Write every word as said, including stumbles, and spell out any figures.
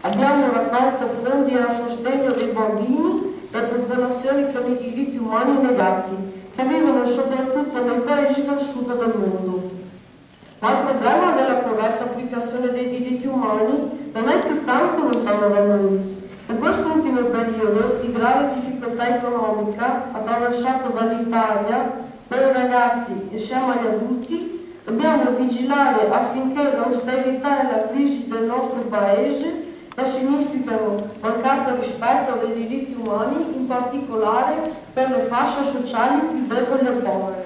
Abbiamo raccolto fondi a sostegno dei bambini e popolazioni con i diritti umani negati, che vivono soprattutto nei paesi del sud del mondo. Ma il problema della corretta applicazione dei diritti umani non è più tanto lontano da noi. In quest'ultimo periodo di grave difficoltà economica attraversato dall'Italia per i ragazzi insieme agli adulti, dobbiamo vigilare affinché l'austerità e la crisi del nostro paese non significano mancato rispetto dei diritti umani, in particolare per le fasce sociali più deboli e povere.